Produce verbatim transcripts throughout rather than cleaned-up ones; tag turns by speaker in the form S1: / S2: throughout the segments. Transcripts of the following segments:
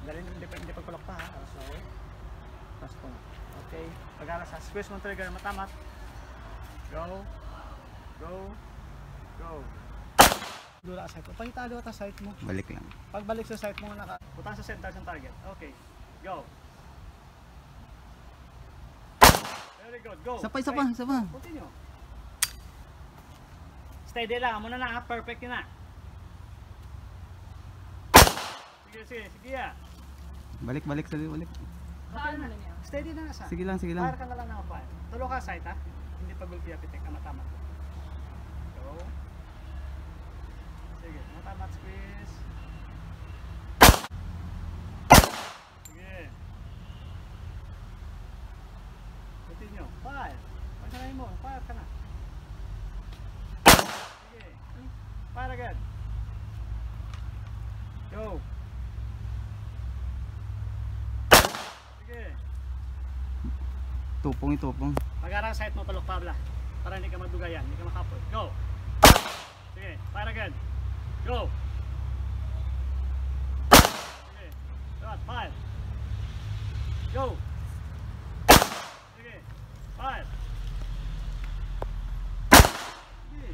S1: Dali hindi pa hindi pagkulok pa ha. So, pass po. Okay. Pag-alas sa squeeze mo trigger matamat. Go. Go. Go. Dura sa site. Pahitalo ta site mo.
S2: Balik lang.
S1: Pagbalik sa site mo naka butang sa center ng target. Okay. Go. Very good. Go.
S2: Isa pa, isa pa, isa pa.
S1: Continue. Steady lang. Muna na ha. Perfect yun na. Sige, sige. Sige ya.
S2: Balik, balik, sabi, balik.
S1: Okay na. Steady na nasa.
S2: Sige lang, sige lang.
S1: Fire ka na lang ng fire. Tulo ka site ha. Hindi pa gulpiya pitik. Matamat. Go. Sige. Matamat squeeze. Sige. Continue. Fire. Pagkanayin mo. Fire ka na. Sige. Fire agad. Go. Sige.
S2: Tupong, itupong.
S1: Pag-arang site mo palok Pabla. Para hindi ka madugayan. Hindi ka makapot. Go. Sige. Fire agad. Go. Sige. Shot. Fire. Go. Sige. Fire. Sige.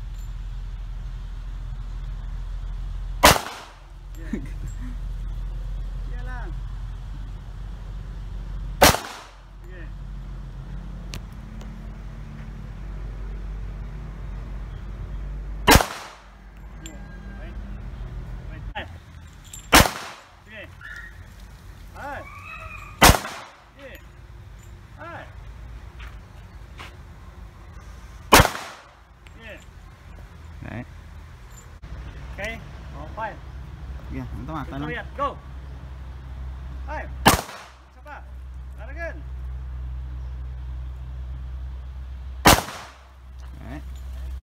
S1: Sige. Sige lang. Sige. Sige. Wait. Wait. Fire. Sige. Fire. Sige. Fire. Sige.
S2: Okay.
S1: Okay. Oh, fire.
S2: Yeah, ang tama,
S1: Go,
S2: tanong.
S1: Go.